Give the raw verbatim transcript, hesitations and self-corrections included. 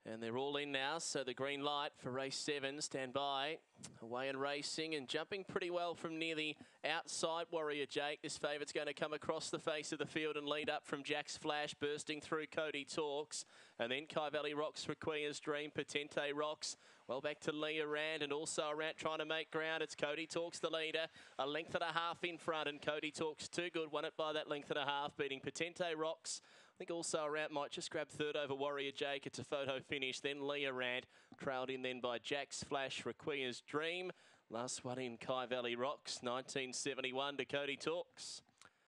And they're all in now, so the green light for race seven. Stand by. Away and racing and jumping pretty well from near the outside. Warrior Jake. This favourite's going to come across the face of the field and lead up from Jack's Flash, bursting through Cody Talks. And then Kai Valley Rocks, Requia's Dream, Potente Rocks. Well, back to Leah Rand, and also around trying to make ground. It's Cody Talks, the leader. A length and a half in front, and Cody Talks too good. Won it by that length and a half, beating Potente Rocks. I think also around might just grab third over Warrior Jake. It's a photo finish. Then Leah Rand, trailed in then by Jack's Flash, Requia's Dream. Last one in Kai Valley Rocks, nineteen seventy-one to Cody Talks.